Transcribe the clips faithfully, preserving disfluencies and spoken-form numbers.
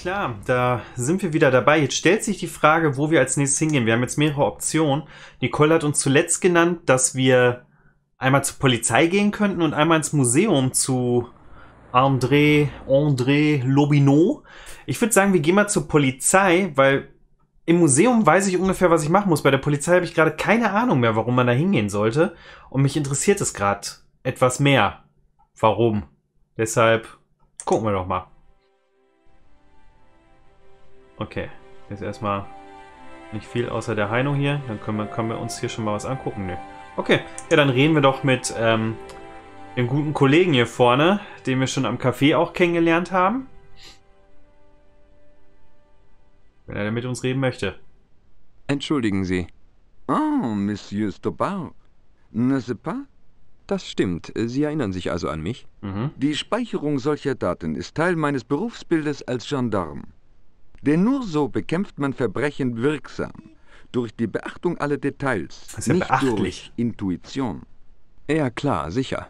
klar, da sind wir wieder dabei. Jetzt stellt sich die Frage, wo wir als nächstes hingehen. Wir haben jetzt mehrere Optionen. Nicole hat uns zuletzt genannt, dass wir einmal zur Polizei gehen könnten und einmal ins Museum zu André, André Lobineau. Ich würde sagen, wir gehen mal zur Polizei, weil im Museum weiß ich ungefähr, was ich machen muss. Bei der Polizei habe ich gerade keine Ahnung mehr, warum man da hingehen sollte. Und mich interessiert es gerade etwas mehr. Warum? Deshalb gucken wir doch mal. Okay, jetzt erstmal nicht viel außer der Heino hier. Dann können wir, können wir uns hier schon mal was angucken. Nee. Okay, ja, dann reden wir doch mit ähm, dem guten Kollegen hier vorne, den wir schon am Café auch kennengelernt haben. Wenn er mit uns reden möchte. Entschuldigen Sie. Oh, Monsieur Stobart. N'est-ce pas? Das stimmt. Sie erinnern sich also an mich? Mhm. Die Speicherung solcher Daten ist Teil meines Berufsbildes als Gendarm. Denn nur so bekämpft man Verbrechen wirksam. Durch die Beachtung aller Details. Das ist ja nicht beachtlich. durch Intuition. Ja, klar, sicher.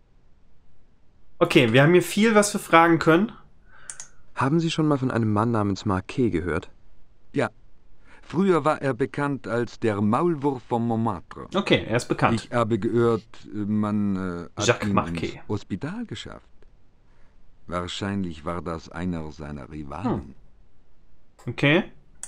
Okay, wir haben hier viel, was wir fragen können. Haben Sie schon mal von einem Mann namens Marquet gehört? Ja. Früher war er bekannt als der Maulwurf von Montmartre. Okay, er ist bekannt. Ich habe gehört, man äh, hat Jacques ihn Marquet. ins Hospital geschafft. Wahrscheinlich war das einer seiner Rivalen. Hm. Okay.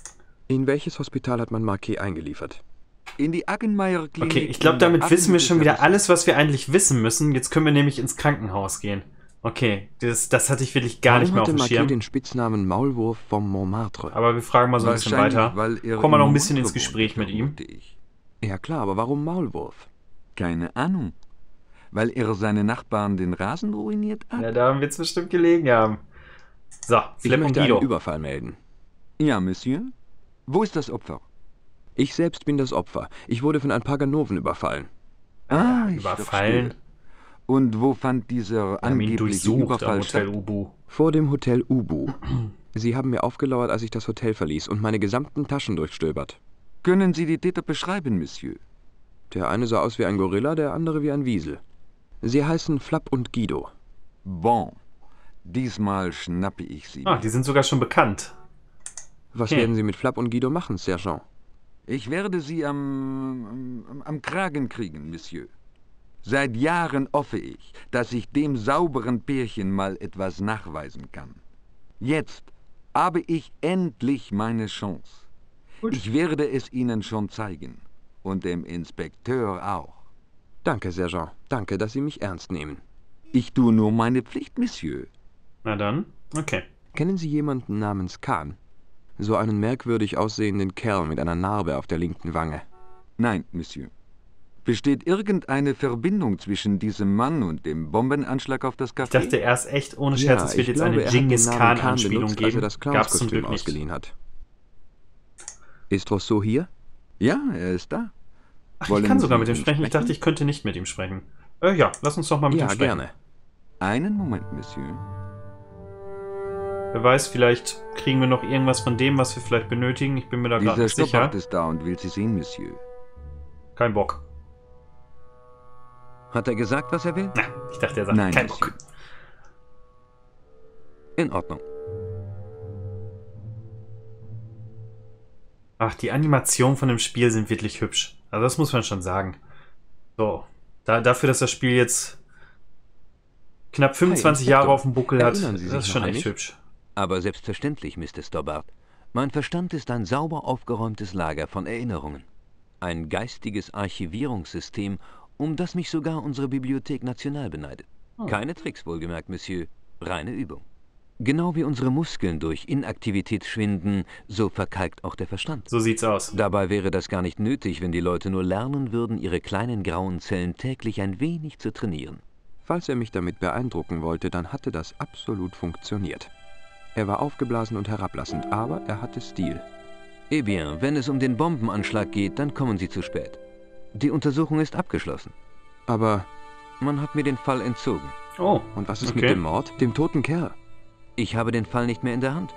In welches Hospital hat man Marquet eingeliefert? In die Aggenmeier-Klinik. Okay, ich glaube, damit wissen wir schon wieder alles, was wir eigentlich wissen müssen. Jetzt können wir nämlich ins Krankenhaus gehen. Okay, das, das hatte ich wirklich gar Warum nicht mehr auf hatte dem Marquet Schirm. den Spitznamen Maulwurf vom Montmartre? Aber wir fragen mal so ein bisschen weiter. Weil er Kommen wir noch ein in bisschen ins Montmartre Gespräch mit wohnte, ihm. vermute ich. Ja klar, aber warum Maulwurf? Keine Ahnung. Weil er seine Nachbarn den Rasen ruiniert hat? Ja, da wird es bestimmt gelegen haben. So, Ich Flip und möchte einen Guido. Überfall melden. Ja, Monsieur. Wo ist das Opfer? Ich selbst bin das Opfer. Ich wurde von ein paar Ganoven überfallen. Ah, ich Überfallen. verstehe. Und wo fand dieser Wir haben ihn angebliche durchsucht am Überfall Hotel statt? Ubu. Vor dem Hotel Ubu. Sie haben mir aufgelauert, als ich das Hotel verließ und meine gesamten Taschen durchstöbert. Können Sie die Täter beschreiben, Monsieur? Der eine sah aus wie ein Gorilla, der andere wie ein Wiesel. Sie heißen Flap und Guido. Bon. Diesmal schnappe ich Sie. Ah, die sind sogar schon bekannt. Was Okay. werden Sie mit Flap und Guido machen, Sergeant? Ich werde Sie am, am, am Kragen kriegen, Monsieur. Seit Jahren hoffe ich, dass ich dem sauberen Pärchen mal etwas nachweisen kann. Jetzt habe ich endlich meine Chance. Gut. Ich werde es Ihnen schon zeigen. Und dem Inspekteur auch. Danke, Sergeant. Danke, dass Sie mich ernst nehmen. Ich tue nur meine Pflicht, Monsieur. Na dann, okay. Kennen Sie jemanden namens Kahn? So einen merkwürdig aussehenden Kerl mit einer Narbe auf der linken Wange. Nein, Monsieur. Besteht irgendeine Verbindung zwischen diesem Mann und dem Bombenanschlag auf das Café? Ich dachte erst echt, ohne Scherz, es wird jetzt eine Genghis Khan-Anspielung benutzt, als er geben. das Gab's zum Clownskostüm Glück nicht. ausgeliehen hat. Ist Rousseau hier? Ja, er ist da. Ach, Wollen ich kann sogar Sie mit ihm ihn sprechen. Ich dachte, sprechen? ich könnte nicht mit ihm sprechen. Äh, ja, lass uns doch mal mit ihm Ja, sprechen. gerne. Einen Moment, Monsieur. Wer weiß, vielleicht kriegen wir noch irgendwas von dem, was wir vielleicht benötigen. Ich bin mir da gerade Dieser nicht sicher. Stoppard ist da und will Sie sehen, Monsieur. Kein Bock. Hat er gesagt, was er will? Na, ich dachte, er sagt Nein, kein Monsieur. Bock. In Ordnung. Ach, die Animationen von dem Spiel sind wirklich hübsch. Also das muss man schon sagen. So, da, dafür, dass das Spiel jetzt knapp fünfundzwanzig Hey, Jahre Inspektor, auf dem Buckel hat, erinnern Sie das sich ist noch schon an echt mich? hübsch. Aber selbstverständlich, Mister Stobbart. Mein Verstand ist ein sauber aufgeräumtes Lager von Erinnerungen. Ein geistiges Archivierungssystem, um das mich sogar unsere Bibliothek National beneidet. Oh. Keine Tricks, wohlgemerkt, Monsieur. Reine Übung. Genau wie unsere Muskeln durch Inaktivität schwinden, so verkalkt auch der Verstand. So sieht's aus. Dabei wäre das gar nicht nötig, wenn die Leute nur lernen würden, ihre kleinen grauen Zellen täglich ein wenig zu trainieren. Falls er mich damit beeindrucken wollte, dann hatte das absolut funktioniert. Er war aufgeblasen und herablassend, aber er hatte Stil. Eh bien, wenn es um den Bombenanschlag geht, dann kommen Sie zu spät. Die Untersuchung ist abgeschlossen. Aber, Man hat mir den Fall entzogen. Oh, und was ist Okay. mit dem Mord? Dem toten Kerl? Ich habe den Fall nicht mehr in der Hand.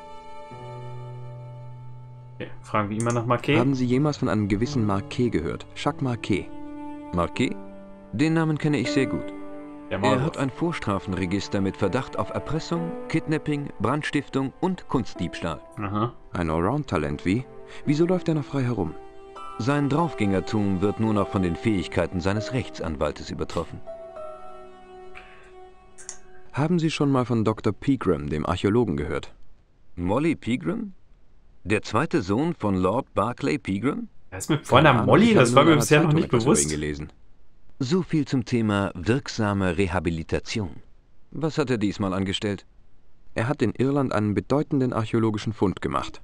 okay. Fragen wir immer nach Marquet. Haben Sie jemals von einem gewissen Marquet gehört? Jacques Marquet. Marquet? Den Namen kenne ich sehr gut. Der Er Maulwurf. hat ein Vorstrafenregister mit Verdacht auf Erpressung, Kidnapping, Brandstiftung und Kunstdiebstahl. Aha. Ein Allround-Talent wie? Wieso läuft er noch frei herum? Sein Draufgängertum wird nur noch von den Fähigkeiten seines Rechtsanwaltes übertroffen. Haben Sie schon mal von Doktor Pegram, dem Archäologen, gehört? Molly Pegram? Der zweite Sohn von Lord Barclay Pegram? Er ist mit Keine Vornamen Ahnung, Molly, ich habe das nur war in mir einer bisher noch Zeitung nicht etwas über ihn bewusst. gelesen. So viel zum Thema wirksame Rehabilitation. Was hat er diesmal angestellt? Er hat in Irland einen bedeutenden archäologischen Fund gemacht.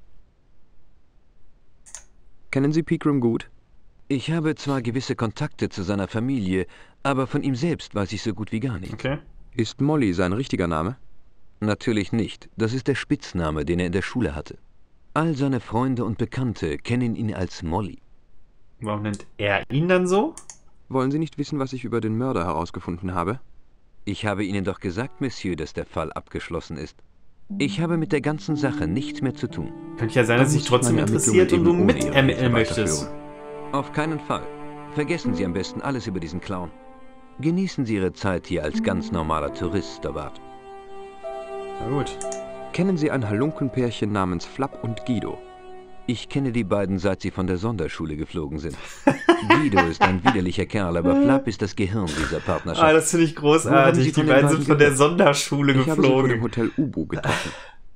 Kennen Sie Pegram gut? Ich habe zwar gewisse Kontakte zu seiner Familie, aber von ihm selbst weiß ich so gut wie gar nichts. Okay. Ist Molly sein richtiger Name? Natürlich nicht. Das ist der Spitzname, den er in der Schule hatte. All seine Freunde und Bekannte kennen ihn als Molly. Warum nennt er ihn dann so? Wollen Sie nicht wissen, was ich über den Mörder herausgefunden habe? Ich habe Ihnen doch gesagt, Monsieur, dass der Fall abgeschlossen ist. Ich habe mit der ganzen Sache nichts mehr zu tun. Könnte ja sein, Dann dass sich muss ich trotzdem meine interessiert und du Ermittlungen eben mit ohne Ihre ermitteln Hilfe möchtest. weiterführen. Auf keinen Fall. Vergessen Sie am besten alles über diesen Clown. Genießen Sie Ihre Zeit hier als ganz normaler Tourist, Stobart. Na gut. Kennen Sie ein Halunkenpärchen namens Flapp und Guido? Ich kenne die beiden, seit sie von der Sonderschule geflogen sind. Guido ist ein widerlicher Kerl, aber Flapp ist das Gehirn dieser Ah, Partnerschaft. das finde ich Wo haben Sie großartig. Die von den beiden beiden sind von der gehört? Sonderschule Ich habe sie vor dem geflogen. Hotel Ubu getroffen.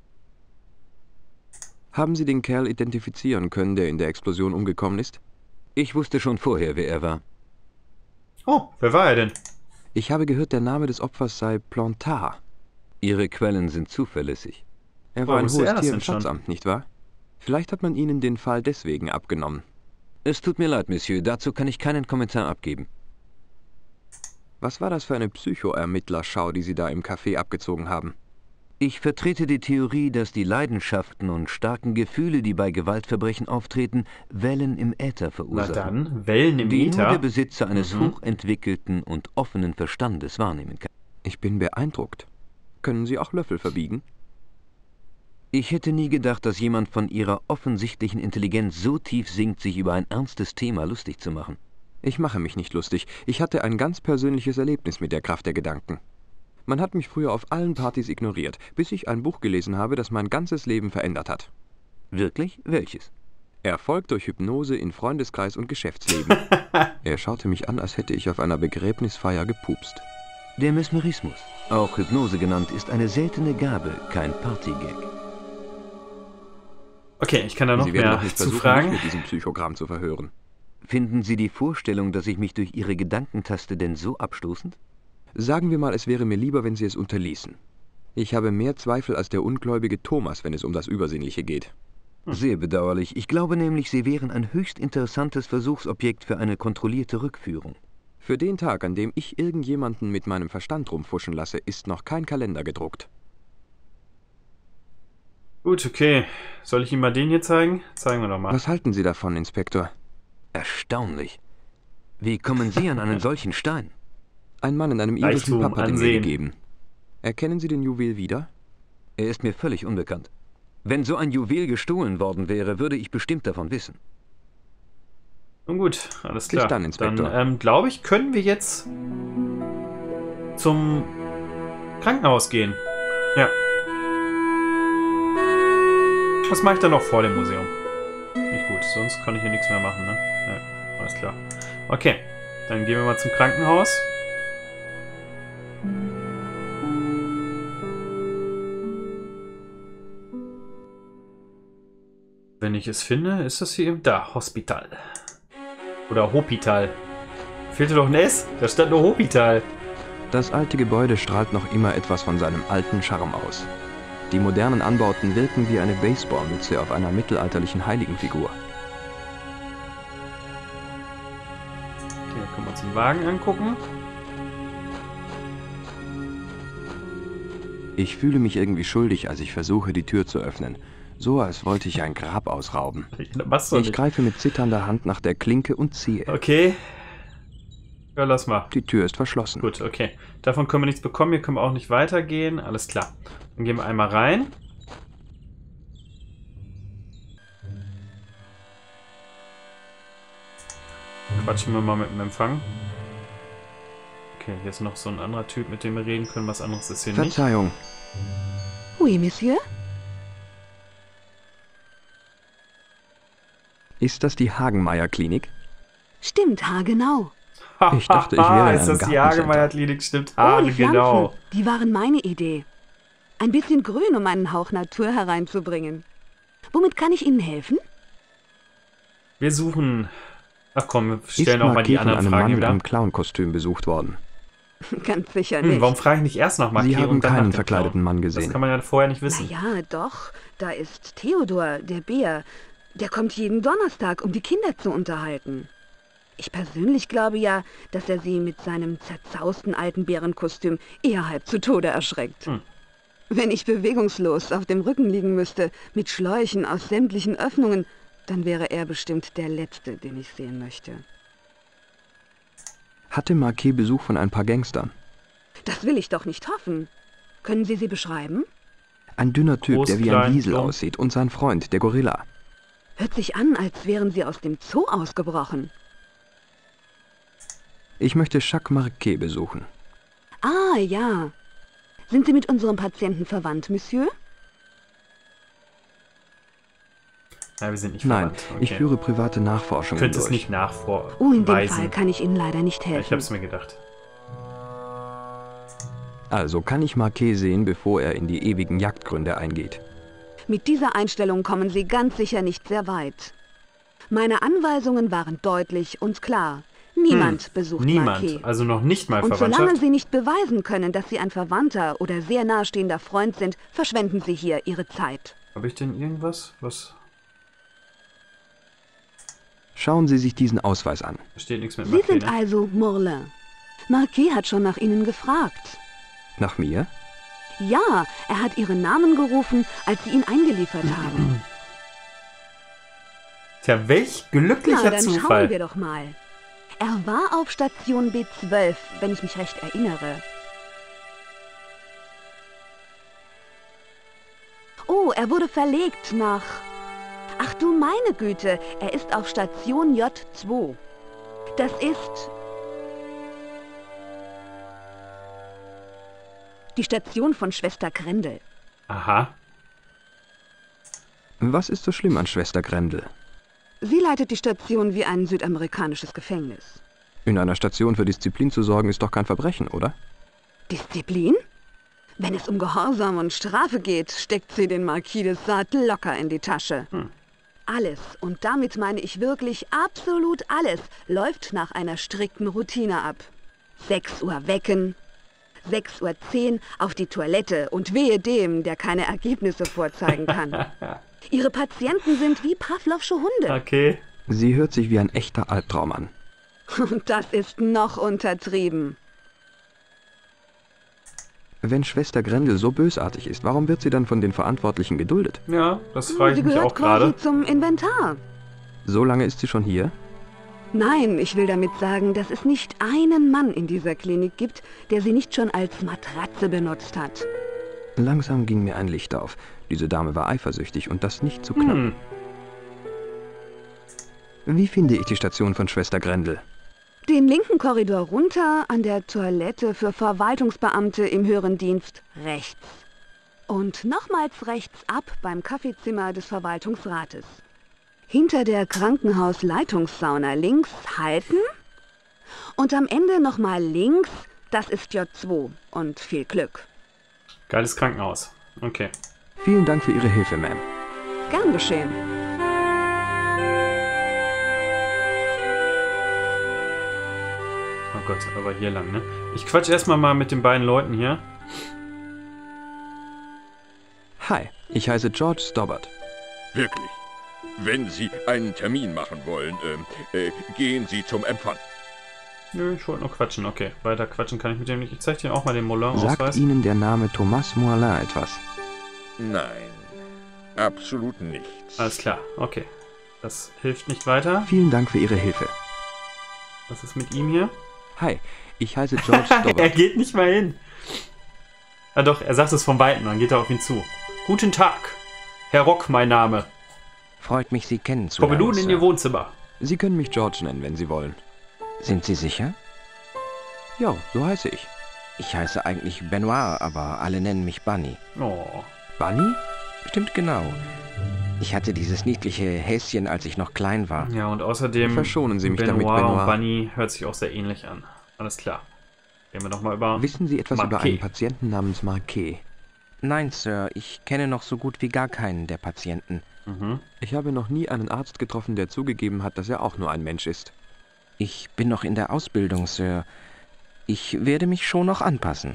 Haben Sie den Kerl identifizieren können, der in der Explosion umgekommen ist? Ich wusste schon vorher, wer er war. Oh, wer war er denn? Ich habe gehört, der Name des Opfers sei Plantard. Ihre Quellen sind zuverlässig. Er war Warum ein wusste er hohes das Tier im denn schon? Schatzamt, nicht wahr? Vielleicht hat man Ihnen den Fall deswegen abgenommen. Es tut mir leid, Monsieur, dazu kann ich keinen Kommentar abgeben. Was war das für eine Psychoermittlerschau, die Sie da im Café abgezogen haben? Ich vertrete die Theorie, dass die Leidenschaften und starken Gefühle, die bei Gewaltverbrechen auftreten, Wellen im Äther Na verursachen, dann, Wellen im die nur der Äther. Besitzer eines Mhm. hochentwickelten und offenen Verstandes wahrnehmen kann. Ich bin beeindruckt. Können Sie auch Löffel verbiegen? Ich hätte nie gedacht, dass jemand von ihrer offensichtlichen Intelligenz so tief sinkt, sich über ein ernstes Thema lustig zu machen. Ich mache mich nicht lustig. Ich hatte ein ganz persönliches Erlebnis mit der Kraft der Gedanken. Man hat mich früher auf allen Partys ignoriert, bis ich ein Buch gelesen habe, das mein ganzes Leben verändert hat. Wirklich? Welches? Erfolg durch Hypnose in Freundeskreis und Geschäftsleben. Er schaute mich an, als hätte ich auf einer Begräbnisfeier gepupst. Der Mesmerismus, auch Hypnose genannt, ist eine seltene Gabe, kein Partygag. Okay, ich kann da noch Sie werden mehr doch nicht zu versuchen, fragen. mich mit diesem Psychogramm zu verhören. Finden Sie die Vorstellung, dass ich mich durch Ihre Gedanken taste, denn so abstoßend? Sagen wir mal, es wäre mir lieber, wenn Sie es unterließen. Ich habe mehr Zweifel als der ungläubige Thomas, wenn es um das Übersinnliche geht. Sehr bedauerlich. Ich glaube nämlich, Sie wären ein höchst interessantes Versuchsobjekt für eine kontrollierte Rückführung. Für den Tag, an dem ich irgendjemanden mit meinem Verstand rumfuschen lasse, ist noch kein Kalender gedruckt. Gut, okay. Soll ich ihm mal den hier zeigen? Zeigen wir doch mal. Was halten Sie davon, Inspektor? Erstaunlich. Wie kommen Sie an einen solchen Stein? Ein Mann in einem irischen Reichtum, Pub hat ihn mir Ansehen. gegeben. Erkennen Sie den Juwel wieder? Er ist mir völlig unbekannt. Wenn so ein Juwel gestohlen worden wäre, würde ich bestimmt davon wissen. Nun gut, alles Bis klar. dann, Inspektor. Dann, ähm, glaube ich, können wir jetzt zum Krankenhaus gehen. Ja. Was mache ich dann noch vor dem Museum? Nicht gut, sonst kann ich hier nichts mehr machen, ne? Ja, alles klar. Okay, dann gehen wir mal zum Krankenhaus. Wenn ich es finde, ist das hier eben da, Hospital. Oder Hospital. Fehlte doch ein S, da stand nur Hospital. Das alte Gebäude strahlt noch immer etwas von seinem alten Charme aus. Die modernen Anbauten wirken wie eine Baseballmütze auf einer mittelalterlichen Heiligenfigur. Okay, dann können wir uns den Wagen angucken. Ich fühle mich irgendwie schuldig, als ich versuche, die Tür zu öffnen. So, als wollte ich ein Grab ausrauben. Was soll Ich ich? greife mit zitternder Hand nach der Klinke und ziehe. Okay. Ja, lass mal. Die Tür ist verschlossen. Gut, okay. Davon können wir nichts bekommen. Hier können wir auch nicht weitergehen. Alles klar. Dann gehen wir einmal rein. Quatschen wir mal mit dem Empfang. Okay, hier ist noch so ein anderer Typ, mit dem wir reden können. Was anderes ist hier Verzeihung. nicht. Oui, Monsieur? Ist das die Hagenmeier-Klinik? Stimmt, haargenau. Ich dachte, ich wäre in ist einem das die Gartencenter. Hagemeyer-Klinik? Stimmt, Oh, ah, die Pflanzen, genau. die waren meine Idee. Ein bisschen Grün, um einen Hauch Natur hereinzubringen. Womit kann ich Ihnen helfen? Wir suchen... Ach komm, wir Ist stellen auch mal die Marquet von anderen einem Fragen Mann hier wieder. im Clown-Kostüm besucht worden? Ganz sicher nicht. Hm, warum frage ich nicht erst nach Marquet Sie haben und dann nach keinen dem verkleideten Clown? Mann Das gesehen. kann man ja vorher nicht wissen. Na ja, doch. Da ist Theodor, der Bär. Der kommt jeden Donnerstag, um die Kinder zu unterhalten. Ich persönlich glaube ja, dass er sie mit seinem zerzausten alten Bärenkostüm eher halb zu Tode erschreckt. Hm. Wenn ich bewegungslos auf dem Rücken liegen müsste, mit Schläuchen aus sämtlichen Öffnungen, dann wäre er bestimmt der Letzte, den ich sehen möchte. Hatte Marquet Besuch von ein paar Gangstern? Das will ich doch nicht hoffen. Können Sie sie beschreiben? Ein dünner Typ, Groß, der wie klein, ein Wiesel blond. aussieht, und sein Freund, der Gorilla. Hört sich an, als wären sie aus dem Zoo ausgebrochen. Ich möchte Jacques Marquet besuchen. Ah, ja. Sind Sie mit unserem Patienten verwandt, Monsieur? Ja, wir sind nicht Nein, verwandt. ich Okay. führe private Nachforschungen Könnte es durch. nicht nachweisen. Oh, in dem Fall kann ich Ihnen leider nicht Ja, ich helfen. hab's mir gedacht. Also kann ich Marquet sehen, bevor er in die ewigen Jagdgründe eingeht. Mit dieser Einstellung kommen Sie ganz sicher nicht sehr weit. Meine Anweisungen waren deutlich und klar. Niemand besucht Niemand, Marquet. also noch nicht mal Und solange Verwandtschaft. Sie nicht beweisen können, dass Sie ein Verwandter oder sehr nahestehender Freund sind, verschwenden Sie hier Ihre Zeit. Habe ich denn irgendwas? Was? Schauen Sie sich diesen Ausweis an. Da steht nichts mit Sie Marquet, sind ne? also Morlin. Marquet hat schon nach Ihnen gefragt. Nach mir? Ja, er hat Ihren Namen gerufen, als Sie ihn eingeliefert haben. Tja, welch glücklicher Na, dann Zufall. schauen wir doch mal. Er war auf Station B zwölf, wenn ich mich recht erinnere. Oh, er wurde verlegt nach... Ach du meine Güte, er ist auf Station J zwei. Das ist... die Station von Schwester Grendel. Aha. Was ist so schlimm an Schwester Grendel? Sie leitet die Station wie ein südamerikanisches Gefängnis. In einer Station für Disziplin zu sorgen, ist doch kein Verbrechen, oder? Disziplin? Wenn es um Gehorsam und Strafe geht, steckt sie den Marquis de Sade locker in die Tasche. Hm. Alles, und damit meine ich wirklich absolut alles, läuft nach einer strikten Routine ab. sechs Uhr wecken, sechs Uhr zehn auf die Toilette und wehe dem, der keine Ergebnisse vorzeigen kann. Ihre Patienten sind wie Pavlovsche Hunde. Okay. Sie hört sich wie ein echter Albtraum an. Und das ist noch untertrieben. Wenn Schwester Grendel so bösartig ist, warum wird sie dann von den Verantwortlichen geduldet? Ja, das frage Sie ich mich gehört auch gerade. quasi zum Inventar. So lange ist sie schon hier? Nein, ich will damit sagen, dass es nicht einen Mann in dieser Klinik gibt, der sie nicht schon als Matratze benutzt hat. Langsam ging mir ein Licht auf. Diese Dame war eifersüchtig und das nicht zu knapp. Hm. Wie finde ich die Station von Schwester Grendel? Den linken Korridor runter, an der Toilette für Verwaltungsbeamte im höheren Dienst rechts. Und nochmals rechts ab beim Kaffeezimmer des Verwaltungsrates. Hinter der Krankenhausleitungssauna links halten. Und am Ende nochmal links, das ist J zwei. Und viel Glück. Geiles Krankenhaus. Okay. Vielen Dank für Ihre Hilfe, Ma'am. Gern geschehen. Oh Gott, aber hier lang, ne? Ich quatsch erstmal mal mit den beiden Leuten hier. Hi, ich heiße George Stobbart. Wirklich. Wenn Sie einen Termin machen wollen, ähm, äh, gehen Sie zum Empfang. Nö, ich wollte nur quatschen. Okay, weiter quatschen kann ich mit dem nicht. Ich zeig dir auch mal den Sagt Moulin-Ausweis. Ihnen der Name Thomas Moulin etwas? Nein, absolut nichts. Alles klar, okay. Das hilft nicht weiter. Vielen Dank für Ihre Hilfe. Was ist mit ihm hier? Hi, ich heiße George er Stobbart. geht nicht mal hin. Ah doch, er sagt es von Weitem, dann geht er auf ihn zu. Guten Tag, Herr Rock, mein Name. Freut mich, Sie kennenzulernen. Komme nun in Sir. Ihr Wohnzimmer. Sie können mich George nennen, wenn Sie wollen. Sind Sie sicher? Ja, so heiße ich. Ich heiße eigentlich Benoit, aber alle nennen mich Bunny. Oh. Bunny? Stimmt genau. Ich hatte dieses niedliche Häschen, als ich noch klein war. Ja, und außerdem Verschonen Sie mich Benoit damit, Benoit. und Bunny hört sich auch sehr ähnlich an. Alles klar. Gehen wir nochmal über... Wissen Sie etwas über Marquet. einen Patienten namens Marquet? Nein, Sir, ich kenne noch so gut wie gar keinen der Patienten. Mhm. Ich habe noch nie einen Arzt getroffen, der zugegeben hat, dass er auch nur ein Mensch ist. Ich bin noch in der Ausbildung, Sir. Ich werde mich schon noch anpassen.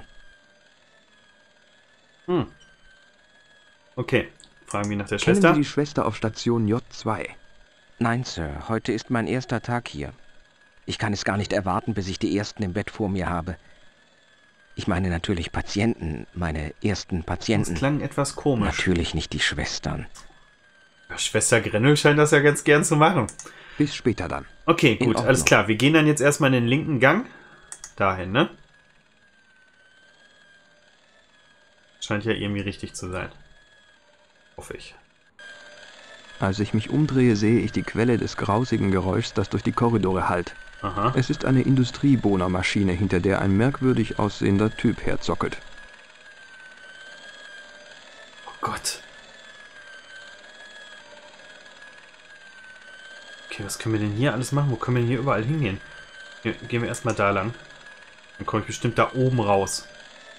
Hm. Okay. Fragen wir nach der Kennen Schwester. Sie die Schwester auf Station J zwei? Nein, Sir, heute ist mein erster Tag hier. Ich kann es gar nicht erwarten, bis ich die Ersten im Bett vor mir habe. Ich meine natürlich Patienten, meine ersten Das Patienten. klang etwas komisch. Natürlich nicht die Schwestern. Schwester Grennel scheint das ja ganz gern zu machen. Bis später dann. Okay, In gut, Ordnung. alles klar. Wir gehen dann jetzt erstmal in den linken Gang. Dahin, ne? Scheint ja irgendwie richtig zu sein. Hoffe ich. Als ich mich umdrehe, sehe ich die Quelle des grausigen Geräuschs, das durch die Korridore hallt. Aha. Es ist eine Industriebohnermaschine, hinter der ein merkwürdig aussehender Typ herzockelt. Oh Gott. Okay, was können wir denn hier alles machen? Wo können wir denn hier überall hingehen? Hier, gehen wir erstmal da lang. Dann komme ich bestimmt da oben raus.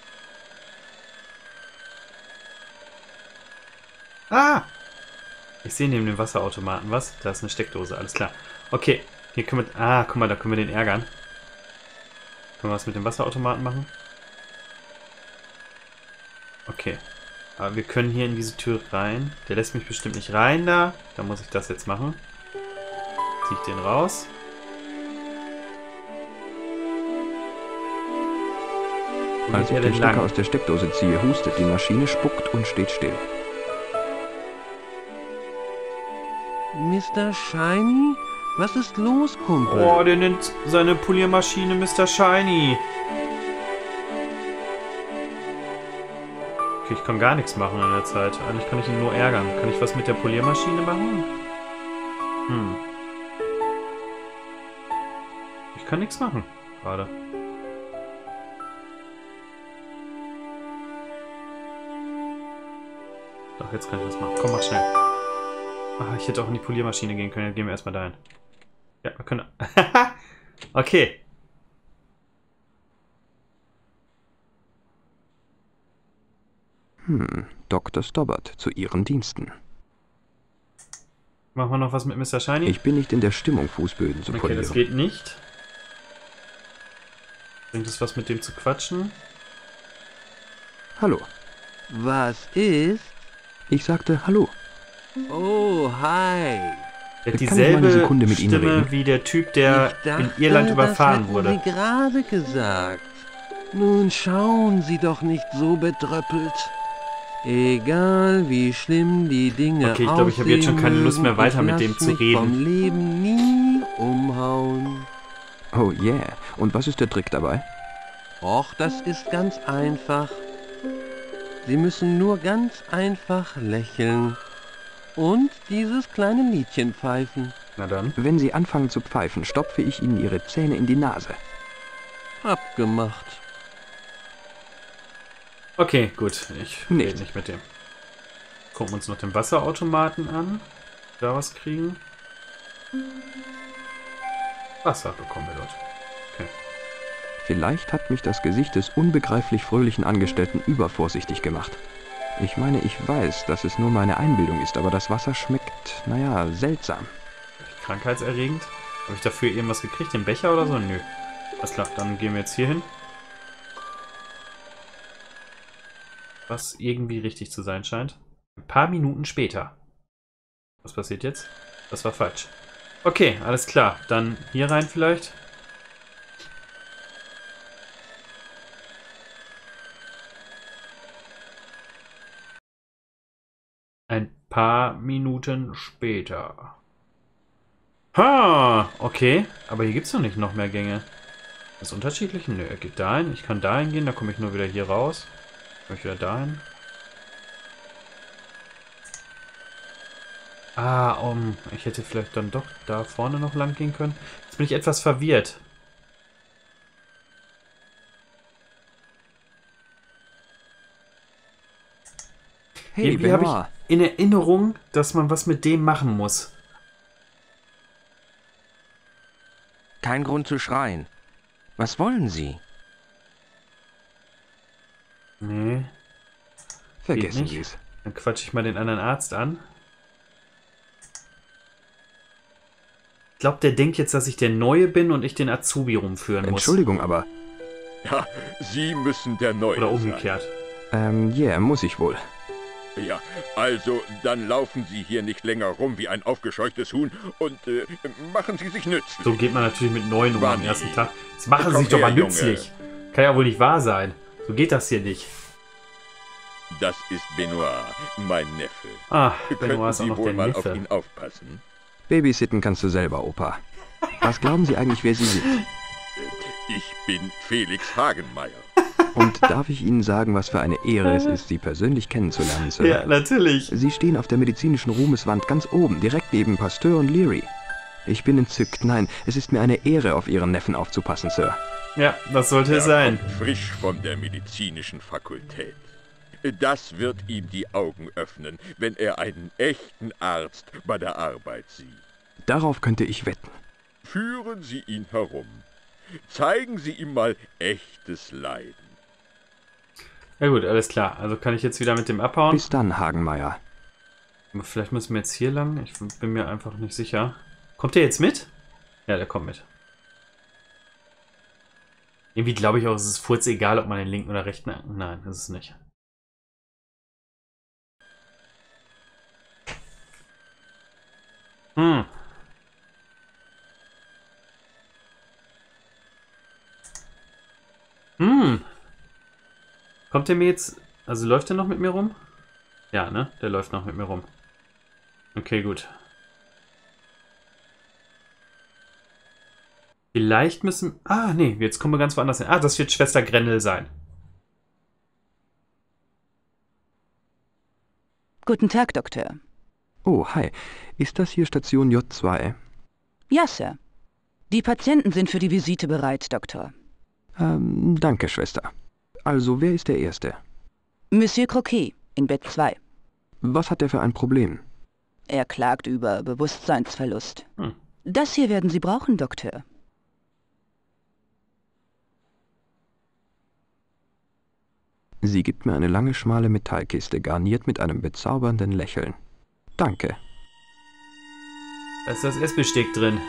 Ah! Ich sehe neben dem Wasserautomaten was. Da ist eine Steckdose, alles klar. Okay, hier können wir... Ah, guck mal, da können wir den ärgern. Können wir was mit dem Wasserautomaten machen? Okay. Aber wir können hier in diese Tür rein. Der lässt mich bestimmt nicht rein da. Da muss ich das jetzt machen. Zieh ich den raus. Wo Als geht ich der den denn Stecker lang? aus der Steckdose ziehe, hustet die Maschine, spuckt und steht still. Mister Shiny? Was ist los, Kumpel? Oh, der nennt seine Poliermaschine Mister Shiny. Okay, ich kann gar nichts machen in der Zeit. Eigentlich kann ich ihn nur ärgern. Kann ich was mit der Poliermaschine machen? Hm. Ich kann nichts machen. Gerade. Doch, jetzt kann ich was machen. Komm, mach schnell. Ah, ich hätte auch in die Poliermaschine gehen können. Dann gehen wir erstmal dahin. Ja, wir können... Okay. Hm, Doktor Stobbart, zu Ihren Diensten. Machen wir noch was mit Mister Shiny? Ich bin nicht in der Stimmung, Fußböden zu Okay, polieren. das geht nicht. Bringt es was mit dem zu quatschen? Hallo. Was ist? Ich sagte Hallo. Oh, hi. Er hat Kann ich mal eine dieselbe Sekunde mit Ihnen Stimme reden? wie der Typ, der Ich dachte, in Irland überfahren das wurde. hätten Sie gerade gesagt. Nun schauen Sie doch nicht so betröppelt. Egal wie schlimm die Dinge Okay, ich glaube, ich habe jetzt schon keine Lust mehr, aussehen weiter mögen, mit dem ich zu lass mich reden. vom Leben nie umhauen. Oh yeah. Und was ist der Trick dabei? Och, das ist ganz einfach. Sie müssen nur ganz einfach lächeln. Und dieses kleine Liedchen pfeifen. Na dann. Wenn Sie anfangen zu pfeifen, stopfe ich Ihnen Ihre Zähne in die Nase. Abgemacht. Okay, gut. Ich Nicht. rede nicht mit dem. Gucken wir uns noch den Wasserautomaten an. Da was kriegen. Wasser bekommen wir dort. Okay. Vielleicht hat mich das Gesicht des unbegreiflich fröhlichen Angestellten übervorsichtig gemacht. Ich meine, ich weiß, dass es nur meine Einbildung ist, aber das Wasser schmeckt, naja, seltsam. Vielleicht krankheitserregend. Habe ich dafür irgendwas gekriegt? Den Becher oder so? Nö. Alles klar, dann gehen wir jetzt hier hin. Was irgendwie richtig zu sein scheint. Ein paar Minuten später. Was passiert jetzt? Das war falsch. Okay, alles klar. Dann hier rein vielleicht. Ein paar Minuten später. Ha, okay. Aber hier gibt es noch nicht noch mehr Gänge. Das ist unterschiedlich? Nö, er geht dahin. Ich kann dahin gehen, da komme ich nur wieder hier raus. Komme ich wieder dahin. Ah, um, ich hätte vielleicht dann doch da vorne noch lang gehen können. Jetzt bin ich etwas verwirrt. Hey, Irgendwie habe Benoit. ich in Erinnerung, dass man was mit dem machen muss. Kein Grund zu schreien. Was wollen Sie? Nee, Vergessen nicht. Sie es. dann quatsche ich mal den anderen Arzt an. Ich glaube, der denkt jetzt, dass ich der Neue bin und ich den Azubi rumführen muss. Entschuldigung, aber... Ja, Sie müssen der Neue Oder sein. umgekehrt. Ähm, ja, yeah, muss ich wohl. Ja, also dann laufen Sie hier nicht länger rum wie ein aufgescheuchtes Huhn und äh, machen Sie sich nützlich. So geht man natürlich mit neuen um am Wanni. ersten Tag. Jetzt machen Sie Komm sich doch mal her, nützlich. Kann ja wohl nicht wahr sein. So geht das hier nicht. Das ist Benoit, mein Neffe. Ah, Könnten Benoit ist auch Sie noch wohl der mal auf Neffe. ihn aufpassen? Babysitten kannst du selber, Opa. Was glauben Sie eigentlich, wer Sie sind? Ich bin Felix Hagenmeier. Und darf ich Ihnen sagen, was für eine Ehre es ist, Sie persönlich kennenzulernen, Sir? Ja, natürlich. Sie stehen auf der medizinischen Ruhmeswand ganz oben, direkt neben Pasteur und Leary. Ich bin entzückt. Nein, es ist mir eine Ehre, auf Ihren Neffen aufzupassen, Sir. Ja, das sollte Er es sein. kommt frisch von der medizinischen Fakultät. Das wird ihm die Augen öffnen, wenn er einen echten Arzt bei der Arbeit sieht. Darauf könnte ich wetten. Führen Sie ihn herum. Zeigen Sie ihm mal echtes Leiden. Ja gut, alles klar. Also kann ich jetzt wieder mit dem abhauen. Bis dann, Hagenmeier. Vielleicht müssen wir jetzt hier lang. Ich bin mir einfach nicht sicher. Kommt der jetzt mit? Ja, der kommt mit. Irgendwie glaube ich auch, es ist furz egal, ob man den linken oder rechten... Nein, ist es nicht. Hm. Hm. Kommt der mir jetzt... Also läuft der noch mit mir rum? Ja, ne? Der läuft noch mit mir rum. Okay, gut. Vielleicht müssen... Ah, nee, jetzt kommen wir ganz woanders hin. Ah, das wird Schwester Grendel sein. Guten Tag, Doktor. Oh, hi. Ist das hier Station J zwei? Ja, Sir. Die Patienten sind für die Visite bereit, Doktor. Ähm, danke, Schwester. Also, wer ist der Erste? Monsieur Croquet, in Bett zwei. Was hat er für ein Problem? Er klagt über Bewusstseinsverlust. Hm. Das hier werden Sie brauchen, Doktor. Sie gibt mir eine lange, schmale Metallkiste, garniert mit einem bezaubernden Lächeln. Danke. Da ist das Essbesteck drin.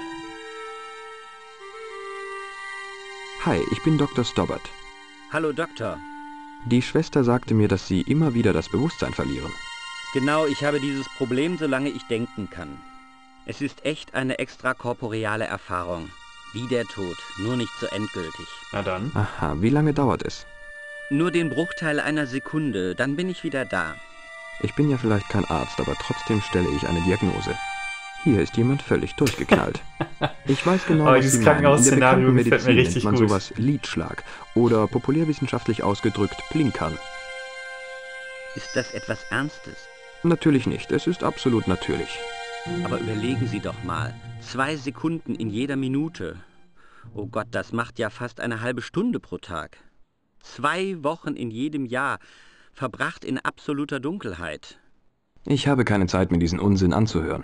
Hi, ich bin Doktor Stobbart. Hallo, Doktor. Die Schwester sagte mir, dass Sie immer wieder das Bewusstsein verlieren. Genau, ich habe dieses Problem, solange ich denken kann. Es ist echt eine extrakorporeale Erfahrung. Wie der Tod, nur nicht so endgültig. Na dann. Aha, wie lange dauert es? Nur den Bruchteil einer Sekunde, dann bin ich wieder da. Ich bin ja vielleicht kein Arzt, aber trotzdem stelle ich eine Diagnose. Hier ist jemand völlig durchgeknallt. Ich weiß genau, Oh, was dieses Sie meinen. In der Krankenhausszenario bekannten gefällt mir Medizin richtig nennt man gut. sowas Lidschlag oder populärwissenschaftlich ausgedrückt Plinkern. Ist das etwas Ernstes? Natürlich nicht, es ist absolut natürlich. Aber überlegen Sie doch mal. Zwei Sekunden in jeder Minute. Oh Gott, das macht ja fast eine halbe Stunde pro Tag. Zwei Wochen in jedem Jahr, verbracht in absoluter Dunkelheit. Ich habe keine Zeit, mir diesen Unsinn anzuhören.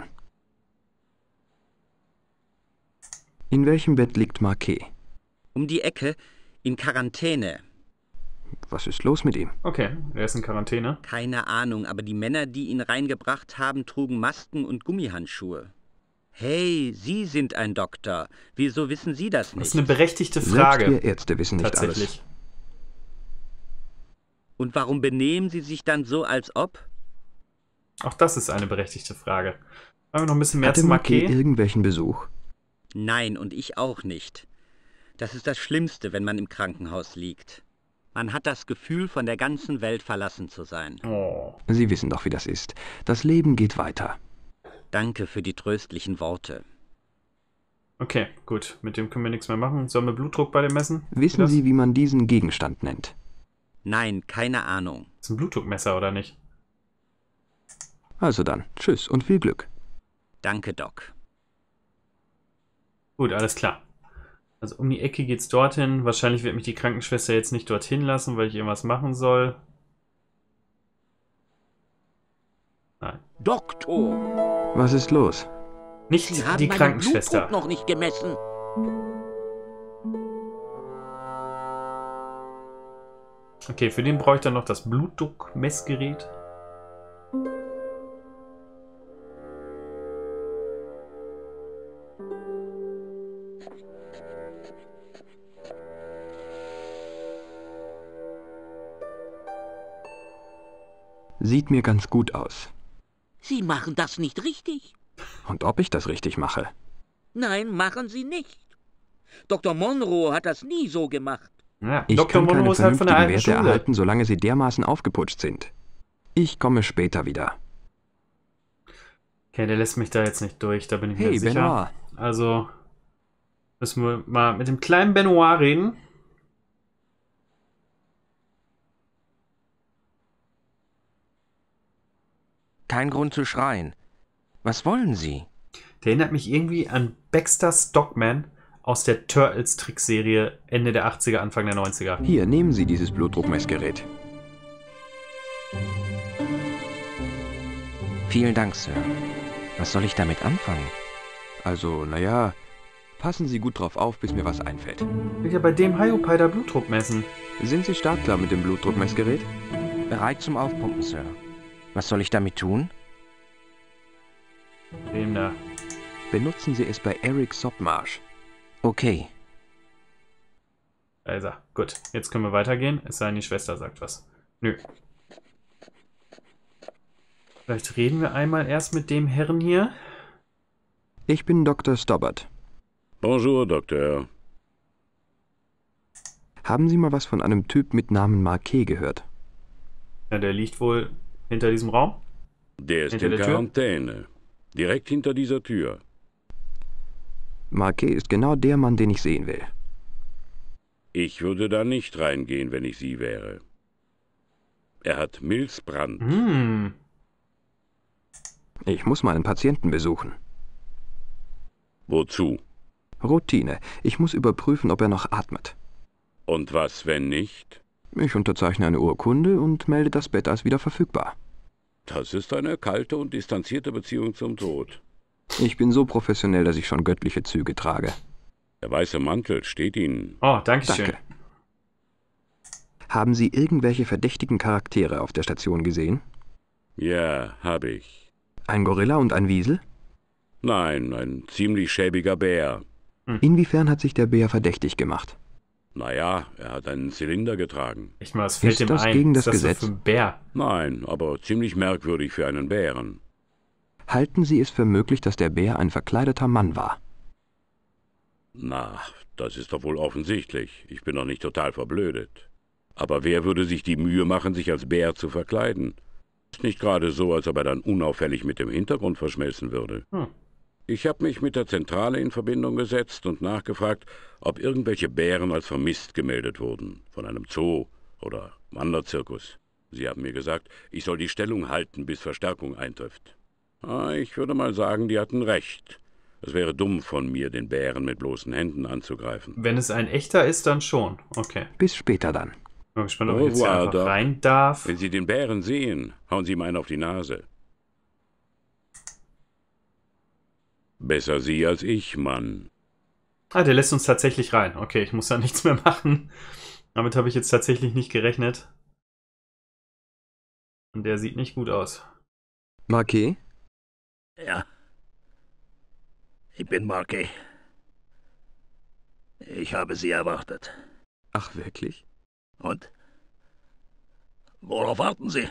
In welchem Bett liegt Marquet? Um die Ecke, in Quarantäne. Was ist los mit ihm? Okay, er ist in Quarantäne. Keine Ahnung, aber die Männer, die ihn reingebracht haben, trugen Masken und Gummihandschuhe. Hey, Sie sind ein Doktor. Wieso wissen Sie das nicht? Das ist eine berechtigte Frage. Selbst wir Ärzte wissen nicht Tatsächlich. alles. Und warum benehmen Sie sich dann so, als ob? Auch das ist eine berechtigte Frage. Wollen wir noch ein bisschen mehr Hatte zu Marquet Marquet? irgendwelchen Besuch? Nein, und ich auch nicht. Das ist das Schlimmste, wenn man im Krankenhaus liegt. Man hat das Gefühl, von der ganzen Welt verlassen zu sein. Oh. Sie wissen doch, wie das ist. Das Leben geht weiter. Danke für die tröstlichen Worte. Okay, gut. Mit dem können wir nichts mehr machen. Sollen wir Blutdruck bei dem messen? Wissen das? Sie, wie man diesen Gegenstand nennt? Nein, keine Ahnung. Ist ein Blutdruckmesser oder nicht? Also dann, tschüss und viel Glück. Danke, Doc. Gut, alles klar. Also um die Ecke geht's dorthin. Wahrscheinlich wird mich die Krankenschwester jetzt nicht dorthin lassen, weil ich irgendwas machen soll. Doktor! Was ist los? Nicht Sie haben die meinen Krankenschwester. Blutdruck noch nicht gemessen. Okay, für den brauche ich dann noch das Blutdruckmessgerät. Sieht mir ganz gut aus. Sie machen das nicht richtig. Und ob ich das richtig mache? Nein, machen Sie nicht. Doktor Monroe hat das nie so gemacht. Ja, Ich Doktor kann keine Monroe ist halt von der vernünftigen alten Werte Schule. erhalten, solange sie dermaßen aufgeputscht sind. Ich komme später wieder. Okay, der lässt mich da jetzt nicht durch, da bin ich mir Hey, sicher. Benoit. Also müssen wir mal mit dem kleinen Benoit reden. Kein Grund zu schreien. Was wollen Sie? Der erinnert mich irgendwie an Baxter Stockman aus der Turtles-Trickserie Ende der achtziger, Anfang der neunziger. Hier, nehmen Sie dieses Blutdruckmessgerät. Vielen Dank, Sir. Was soll ich damit anfangen? Also, naja, passen Sie gut drauf auf, bis mir was einfällt. Ich will ja bei dem Hyopai da Blutdruck messen. Sind Sie startklar mit dem Blutdruckmessgerät? Bereit zum Aufpumpen, Sir. Was soll ich damit tun? Dem da. Benutzen Sie es bei Eric Sopmarsh. Okay. Da ist er. Gut, jetzt können wir weitergehen. Es sei denn, die Schwester sagt was. Nö. Vielleicht reden wir einmal erst mit dem Herrn hier. Ich bin Doktor Stobbart. Bonjour, Doktor. Haben Sie mal was von einem Typ mit Namen Marquet gehört? Ja, der liegt wohl hinter diesem Raum. Der ist Hinter in der Tür? Quarantäne. Direkt hinter dieser Tür. Marquet ist genau der Mann, den ich sehen will. Ich würde da nicht reingehen, wenn ich Sie wäre. Er hat Milzbrand. Hm. Ich muss mal einen Patienten besuchen. Wozu? Routine. Ich muss überprüfen, ob er noch atmet. Und was, wenn nicht? Ich unterzeichne eine Urkunde und melde das Bett als wieder verfügbar. Das ist eine kalte und distanzierte Beziehung zum Tod. Ich bin so professionell, dass ich schon göttliche Züge trage. Der weiße Mantel steht Ihnen. Oh, danke schön. Danke. Haben Sie irgendwelche verdächtigen Charaktere auf der Station gesehen? Ja, habe ich. Ein Gorilla und ein Wiesel? Nein, ein ziemlich schäbiger Bär. Hm. Inwiefern hat sich der Bär verdächtig gemacht? Naja, er hat einen Zylinder getragen. Ich meine, was fällt Ist dem das ein? gegen ist das das Gesetz? So für ein Bär? Nein, aber ziemlich merkwürdig für einen Bären. Halten Sie es für möglich, dass der Bär ein verkleideter Mann war? Na, das ist doch wohl offensichtlich. Ich bin doch nicht total verblödet. Aber wer würde sich die Mühe machen, sich als Bär zu verkleiden? Ist nicht gerade so, als ob er dann unauffällig mit dem Hintergrund verschmelzen würde. Hm. Ich habe mich mit der Zentrale in Verbindung gesetzt und nachgefragt, ob irgendwelche Bären als vermisst gemeldet wurden, von einem Zoo oder Wanderzirkus. Sie haben mir gesagt, ich soll die Stellung halten, bis Verstärkung eintrifft. Ah, ich würde mal sagen, die hatten recht. Es wäre dumm von mir, den Bären mit bloßen Händen anzugreifen. Wenn es ein echter ist, dann schon. Okay. Bis später dann. Bin gespannt, ob Au ich jetzt hier revoir, einfach Doc. rein darf. Wenn Sie den Bären sehen, hauen Sie ihm einen auf die Nase. Besser Sie als ich, Mann. Ah, der lässt uns tatsächlich rein. Okay, ich muss da nichts mehr machen. Damit habe ich jetzt tatsächlich nicht gerechnet. Und der sieht nicht gut aus. Marquet? Ja. Ich bin Marquet. Ich habe Sie erwartet. Ach, wirklich? Und? Worauf warten Sie?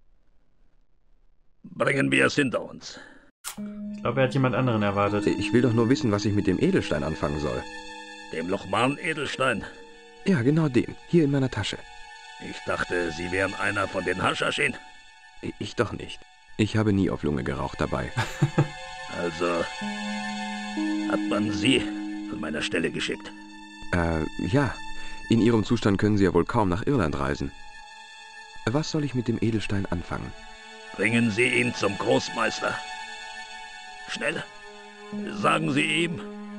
Bringen wir es hinter uns. Ich glaube, er hat jemand anderen erwartet. Ich will doch nur wissen, was ich mit dem Edelstein anfangen soll. Dem Lochman-Edelstein? Ja, genau dem. Hier in meiner Tasche. Ich dachte, Sie wären einer von den Haschaschin. Ich doch nicht. Ich habe nie auf Lunge geraucht dabei. Also hat man Sie an meiner Stelle geschickt. Äh, ja. In Ihrem Zustand können Sie ja wohl kaum nach Irland reisen. Was soll ich mit dem Edelstein anfangen? Bringen Sie ihn zum Großmeister. Schnell. Sagen Sie ihm,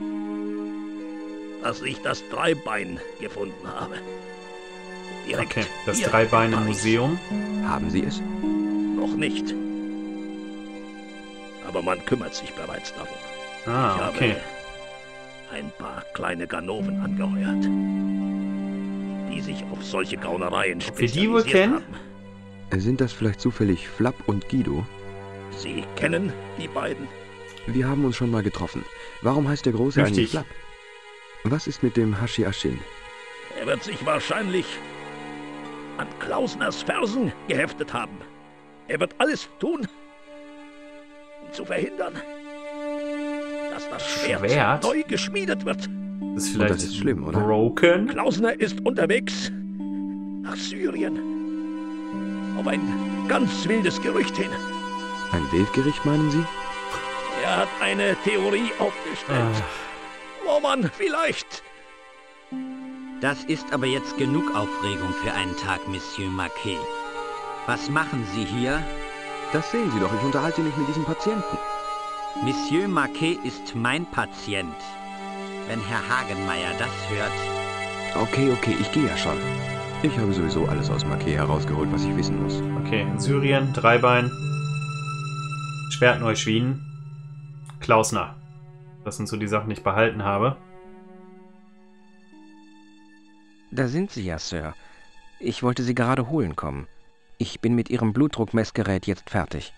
dass ich das Dreibein gefunden habe. Direkt Okay, das hier Dreibein in im Paris. Museum. Haben Sie es? Noch nicht. aber man kümmert sich bereits darum. Ah, ich habe okay. ein paar kleine Ganoven angeheuert, die sich auf solche Gaunereien Ob wir die wohl spezialisiert kennen? haben. Sind das vielleicht zufällig Flapp und Guido? Sie kennen die beiden? Wir haben uns schon mal getroffen. Warum heißt der Große eigentlich Richtig. Flapp? Was ist mit dem Hashi Ashin? Er wird sich wahrscheinlich an Klausners Fersen geheftet haben. Er wird alles tun, um zu verhindern, dass das Schwert, Schwert? neu geschmiedet wird. Das ist vielleicht das ist schlimm, oder? broken. Klausner ist unterwegs nach Syrien. Auf ein ganz wildes Gerücht hin. Ein Wildgericht, meinen Sie? Er hat eine Theorie aufgestellt. Ah. Wo man vielleicht... Das ist aber jetzt genug Aufregung für einen Tag, Monsieur Marquet. Was machen Sie hier? Das sehen Sie doch, ich unterhalte mich mit diesem Patienten. Monsieur Marquet ist mein Patient. Wenn Herr Hagenmeier das hört... Okay, okay, ich gehe ja schon. Ich habe sowieso alles aus Marquet herausgeholt, was ich wissen muss. Okay, Syrien, Dreibein, Schwertneuschweden, Klausner. Das sind so die Sachen, die ich behalten habe. Da sind Sie ja, Sir. Ich wollte Sie gerade holen kommen. Ich bin mit Ihrem Blutdruckmessgerät jetzt fertig.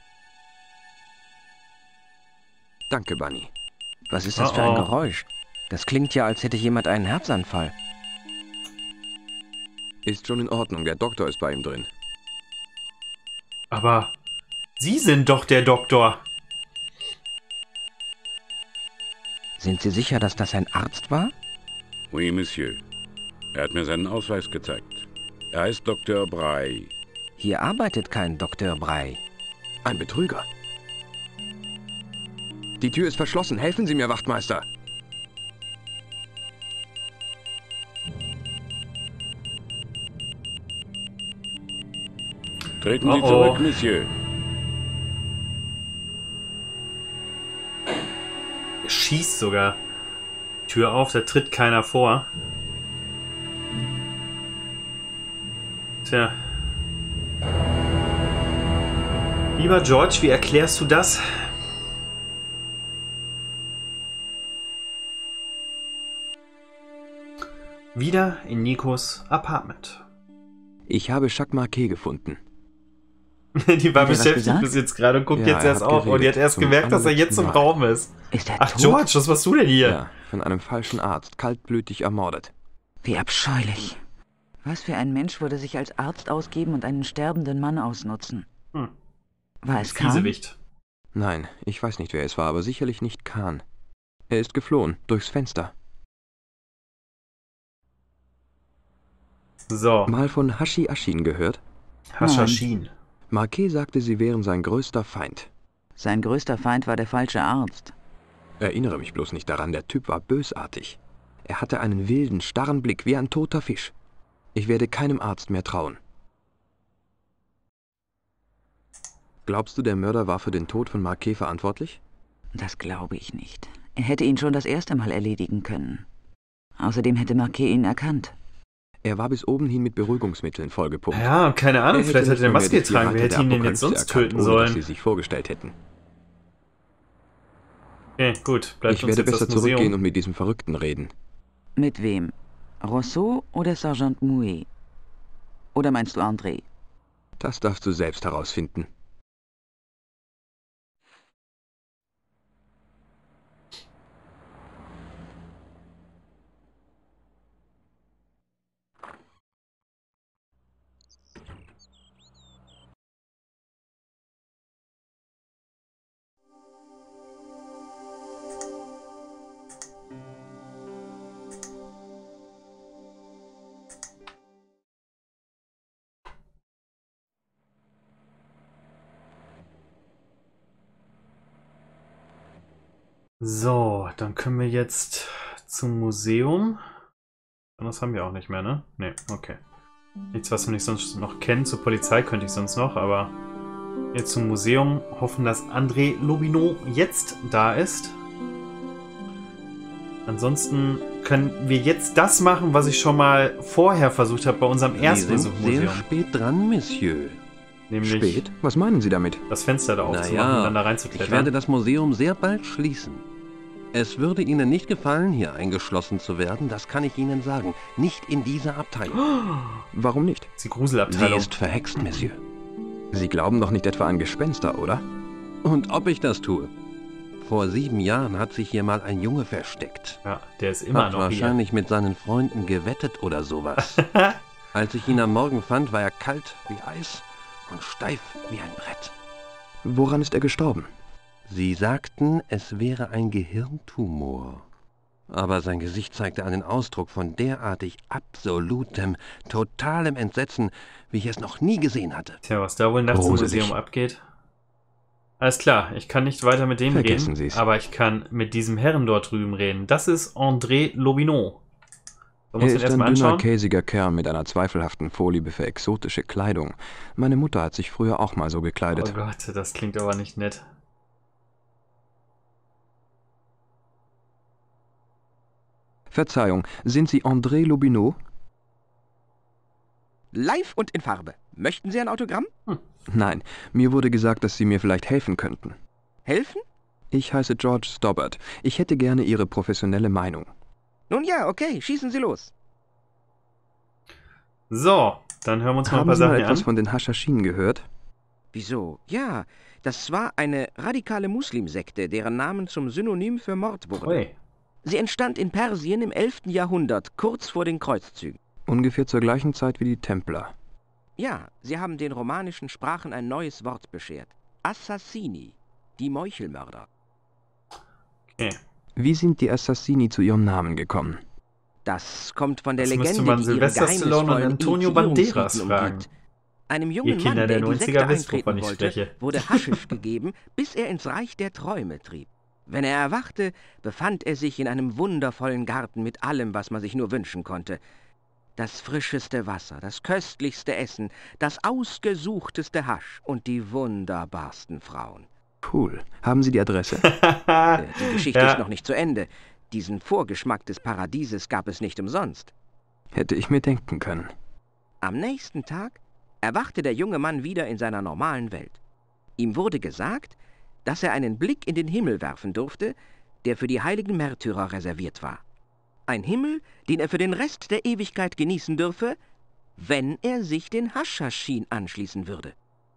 Danke, Bunny. Was ist das Oh, für ein oh. Geräusch? Das klingt ja, als hätte jemand einen Herzanfall. Ist schon in Ordnung, der Doktor ist bei ihm drin. Aber Sie sind doch der Doktor. Sind Sie sicher, dass das ein Arzt war? Oui, Monsieur. Er hat mir seinen Ausweis gezeigt. Er heißt Doktor Brey. Hier arbeitet kein Doktor Brey. Ein Betrüger. Die Tür ist verschlossen. Helfen Sie mir, Wachtmeister. Treten Oh, Sie oh. zurück, Monsieur. Er schießt sogar. Tür auf, da tritt keiner vor. Tja. Lieber George, wie erklärst du das? Wieder in Nikos Apartment. Ich habe Jacques Marquet gefunden. Die war Hat er was beschäftigt gesagt? bis jetzt gerade und guckt Ja, jetzt er erst hat auf und die hat geredet. erst Zum gemerkt, dass er jetzt im allerletzten Mal. Raum ist. Ist er Ach, tot? George, was machst du denn hier? Ja, von einem falschen Arzt, kaltblütig ermordet. Wie abscheulich. Was für ein Mensch würde sich als Arzt ausgeben und einen sterbenden Mann ausnutzen? Hm. War es Kahn? Fiesewicht. Nein, ich weiß nicht, wer es war, aber sicherlich nicht Kahn. Er ist geflohen, durchs Fenster. So, Mal von Hashi Ashin gehört? Haschashin. Marquet sagte, sie wären sein größter Feind. Sein größter Feind war der falsche Arzt. Erinnere mich bloß nicht daran, der Typ war bösartig. Er hatte einen wilden, starren Blick wie ein toter Fisch. Ich werde keinem Arzt mehr trauen. Glaubst du, der Mörder war für den Tod von Marquet verantwortlich? Das glaube ich nicht. Er hätte ihn schon das erste Mal erledigen können. Außerdem hätte Marquet ihn erkannt. Er war bis oben hin mit Beruhigungsmitteln vollgepumpt. Ja, keine Ahnung, Er hätte vielleicht hat nicht er eine mal mehr Maske die getragen. Wer Piraten hätte ihn der denn jetzt Apokalypse sonst erkannt, töten ohne sollen? dass sie sich vorgestellt hätten. Okay, gut. Bleibt Ich uns werde jetzt besser das Museum. zurückgehen und mit diesem Verrückten reden. Mit wem? Rousseau oder Sergeant Mouet? Oder meinst du André? Das darfst du selbst herausfinden. So, dann können wir jetzt zum Museum. Das haben wir auch nicht mehr, ne? Ne, okay. Nichts, was wir nicht sonst noch kennen. Zur Polizei könnte ich sonst noch, aber jetzt zum Museum. Hoffen, dass André Lobino jetzt da ist. Ansonsten können wir jetzt das machen, was ich schon mal vorher versucht habe bei unserem Sie ersten sind Besuch im sehr Museum. spät dran, Monsieur. Nämlich Spät? Was meinen Sie damit? das Fenster da aufzumachen Naja, und dann da ich reinzuklettern. werde das Museum sehr bald schließen. Es würde Ihnen nicht gefallen, hier eingeschlossen zu werden, das kann ich Ihnen sagen. Nicht in dieser Abteilung. Warum nicht? Die Gruselabteilung. Sie ist verhext, Monsieur. Sie glauben doch nicht etwa an Gespenster, oder? Und ob ich das tue? Vor sieben Jahren hat sich hier mal ein Junge versteckt. Ja, der ist immer hat noch wahrscheinlich mit seinen Freunden gewettet oder sowas. Als ich ihn am Morgen fand, war er kalt wie Eis und steif wie ein Brett. Woran ist er gestorben? Sie sagten, es wäre ein Gehirntumor. Aber sein Gesicht zeigte einen Ausdruck von derartig absolutem, totalem Entsetzen, wie ich es noch nie gesehen hatte. Tja, was da wohl nachts im Museum abgeht. Alles klar, ich kann nicht weiter mit dem Vergessen reden, Sie's. aber ich kann mit diesem Herrn dort drüben reden. Das ist André Lobineau. Sollen wir uns Er den ist ein erstmal dünner, anschauen? käsiger Kerl mit einer zweifelhaften Vorliebe für exotische Kleidung. Meine Mutter hat sich früher auch mal so gekleidet. Oh Gott, das klingt aber nicht nett. Verzeihung, sind Sie André Lobineau? Live und in Farbe. Möchten Sie ein Autogramm? Hm. Nein, mir wurde gesagt, dass Sie mir vielleicht helfen könnten. Helfen? Ich heiße George Stobbart. Ich hätte gerne Ihre professionelle Meinung. Nun ja, okay, schießen Sie los. So, dann hören wir uns mal ein Haben paar Sie mal Sachen etwas an. von den Haschaschinen gehört? Wieso? Ja, das war eine radikale Muslimsekte, deren Namen zum Synonym für Mord wurde. Ui. Sie entstand in Persien im elften Jahrhundert, kurz vor den Kreuzzügen. Ungefähr zur gleichen Zeit wie die Templer. Ja, sie haben den romanischen Sprachen ein neues Wort beschert. Assassini, die Meuchelmörder. Okay. Wie sind die Assassini zu ihrem Namen gekommen? Das kommt von der Das Legende, müsste man die ihre Sylvester Stallone und geheimnisvollen Antonio Banderas Initiierungsriten fragen. umgibt. Einem Ihr jungen Kinder Mann, der der in die neunziger Sekte wisst, wovon eintreten ich wollte, spreche. wurde Haschisch gegeben, bis er ins Reich der Träume trieb. Wenn er erwachte, befand er sich in einem wundervollen Garten mit allem, was man sich nur wünschen konnte. Das frischeste Wasser, das köstlichste Essen, das ausgesuchteste Hasch und die wunderbarsten Frauen. Cool. Haben Sie die Adresse? Äh, Die Geschichte Ja. ist noch nicht zu Ende. Diesen Vorgeschmack des Paradieses gab es nicht umsonst. Hätte ich mir denken können. Am nächsten Tag erwachte der junge Mann wieder in seiner normalen Welt. Ihm wurde gesagt, dass er einen Blick in den Himmel werfen durfte, der für die heiligen Märtyrer reserviert war. Ein Himmel, den er für den Rest der Ewigkeit genießen dürfe, wenn er sich den Haschaschin anschließen würde.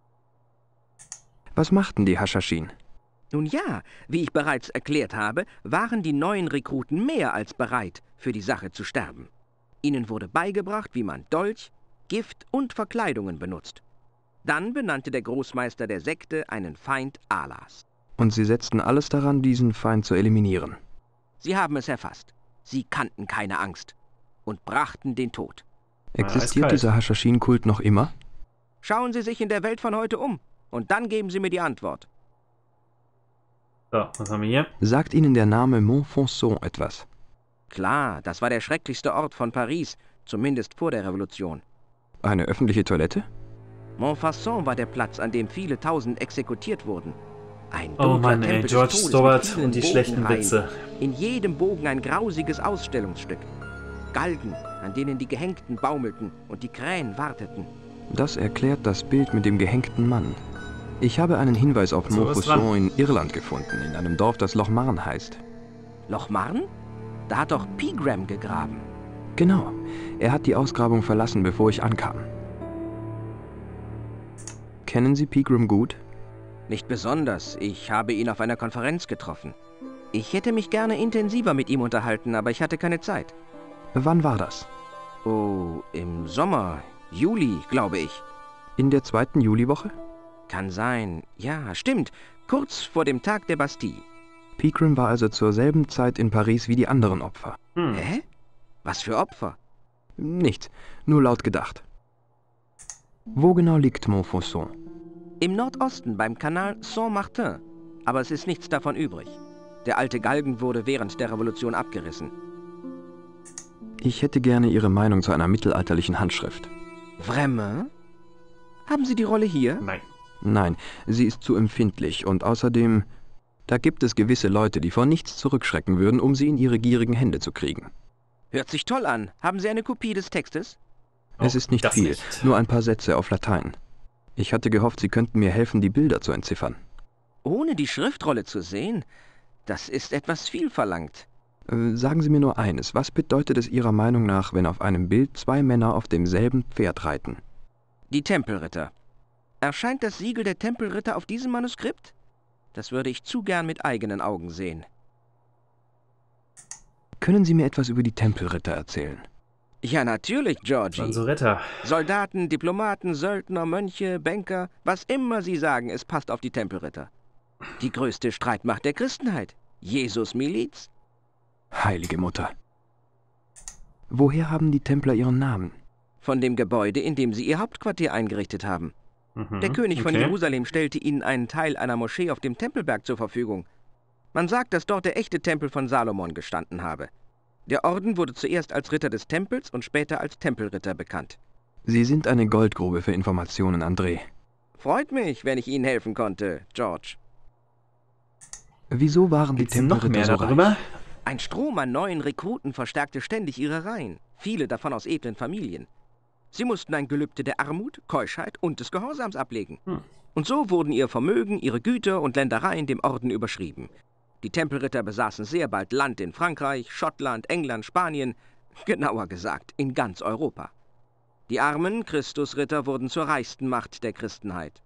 Was machten die Haschaschin? Nun ja, wie ich bereits erklärt habe, waren die neuen Rekruten mehr als bereit, für die Sache zu sterben. Ihnen wurde beigebracht, wie man Dolch, Gift und Verkleidungen benutzt. Dann benannte der Großmeister der Sekte einen Feind Allahs. Und sie setzten alles daran, diesen Feind zu eliminieren. Sie haben es erfasst. Sie kannten keine Angst und brachten den Tod. Existiert eiskalt. dieser Haschaschin-Kult noch immer? Schauen Sie sich in der Welt von heute um und dann geben Sie mir die Antwort. So, was haben wir hier? Sagt Ihnen der Name Montfaucon etwas? Klar, das war der schrecklichste Ort von Paris, zumindest vor der Revolution. Eine öffentliche Toilette? Montfaucon war der Platz, an dem viele Tausend exekutiert wurden. Ein Oh dunkler Mann, ey, Tempel des George Todes mit Stobbart vielen und die schlechten Bogenreihen. Witze. In jedem Bogen ein grausiges Ausstellungsstück. Galgen, an denen die Gehängten baumelten und die Krähen warteten. Das erklärt das Bild mit dem gehängten Mann. Ich habe einen Hinweis auf So, was Montfaucon in Irland gefunden, in einem Dorf, das Loch Marne heißt. Loch Marne? Da hat doch Pegram gegraben. Genau. Er hat die Ausgrabung verlassen, bevor ich ankam. Kennen Sie Pegram gut? Nicht besonders. Ich habe ihn auf einer Konferenz getroffen. Ich hätte mich gerne intensiver mit ihm unterhalten, aber ich hatte keine Zeit. Wann war das? Oh, im Sommer. Juli, glaube ich. In der zweiten Juliwoche? Kann sein. Ja, stimmt. Kurz vor dem Tag der Bastille. Pegram war also zur selben Zeit in Paris wie die anderen Opfer. Hm. Hä? Was für Opfer? Nichts, nur laut gedacht. Wo genau liegt Montfaucon? Im Nordosten beim Kanal Saint-Martin. Aber es ist nichts davon übrig. Der alte Galgen wurde während der Revolution abgerissen. Ich hätte gerne Ihre Meinung zu einer mittelalterlichen Handschrift. Vraiment? Haben Sie die Rolle hier? Nein. Nein, sie ist zu empfindlich und außerdem, da gibt es gewisse Leute, die vor nichts zurückschrecken würden, um sie in ihre gierigen Hände zu kriegen. Hört sich toll an. Haben Sie eine Kopie des Textes? Es ist nicht das viel, nicht. nur ein paar Sätze auf Latein. Ich hatte gehofft, Sie könnten mir helfen, die Bilder zu entziffern. Ohne die Schriftrolle zu sehen? Das ist etwas viel verlangt. Äh, sagen Sie mir nur eines. Was bedeutet es Ihrer Meinung nach, wenn auf einem Bild zwei Männer auf demselben Pferd reiten? Die Tempelritter. Erscheint das Siegel der Tempelritter auf diesem Manuskript? Das würde ich zu gern mit eigenen Augen sehen. Können Sie mir etwas über die Tempelritter erzählen? Ja, natürlich, Georgie. Also Ritter. Soldaten, Diplomaten, Söldner, Mönche, Banker, was immer sie sagen, es passt auf die Tempelritter. Die größte Streitmacht der Christenheit. Jesus Miliz. Heilige Mutter. Woher haben die Templer ihren Namen? Von dem Gebäude, in dem sie ihr Hauptquartier eingerichtet haben. Mhm, Der König von okay. Jerusalem stellte ihnen einen Teil einer Moschee auf dem Tempelberg zur Verfügung. Man sagt, dass dort der echte Tempel von Salomon gestanden habe. Der Orden wurde zuerst als Ritter des Tempels und später als Tempelritter bekannt. Sie sind eine Goldgrube für Informationen, André. Freut mich, wenn ich Ihnen helfen konnte, George. Wieso waren die Gibt's noch Tempelritter mehr so darüber? reich? Ein Strom an neuen Rekruten verstärkte ständig ihre Reihen, viele davon aus edlen Familien. Sie mussten ein Gelübde der Armut, Keuschheit und des Gehorsams ablegen. Hm. Und so wurden ihr Vermögen, ihre Güter und Ländereien dem Orden überschrieben. Die Tempelritter besaßen sehr bald Land in Frankreich, Schottland, England, Spanien, genauer gesagt in ganz Europa. Die armen Christusritter wurden zur reichsten Macht der Christenheit.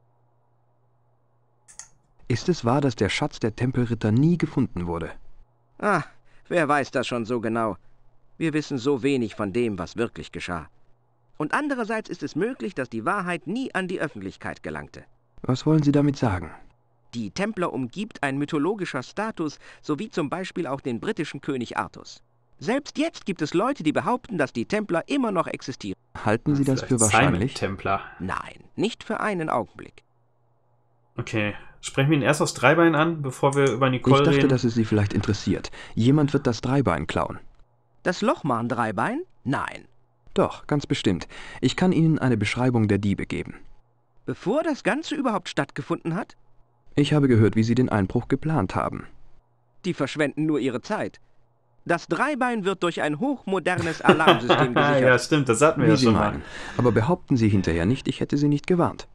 Ist es wahr, dass der Schatz der Tempelritter nie gefunden wurde? Ah, wer weiß das schon so genau? Wir wissen so wenig von dem, was wirklich geschah. Und andererseits ist es möglich, dass die Wahrheit nie an die Öffentlichkeit gelangte. Was wollen Sie damit sagen? Die Templer umgibt ein mythologischer Status, sowie zum Beispiel auch den britischen König Artus. Selbst jetzt gibt es Leute, die behaupten, dass die Templer immer noch existieren. Halten Sie das für wahrscheinlich? Templer. Nein, nicht für einen Augenblick. Okay. Sprechen wir ihn erst aus Dreibein an, bevor wir über Nicole Ich dachte, reden. dass es Sie vielleicht interessiert. Jemand wird das Dreibein klauen. Das Lochmarn-Dreibein? Nein. Doch, ganz bestimmt. Ich kann Ihnen eine Beschreibung der Diebe geben. Bevor das Ganze überhaupt stattgefunden hat? Ich habe gehört, wie Sie den Einbruch geplant haben. Die verschwenden nur ihre Zeit. Das Dreibein wird durch ein hochmodernes Alarmsystem gesichert. Ja, stimmt, das hatten wir Wie ja Sie schon mal. meinen. Aber behaupten Sie hinterher nicht, ich hätte Sie nicht gewarnt.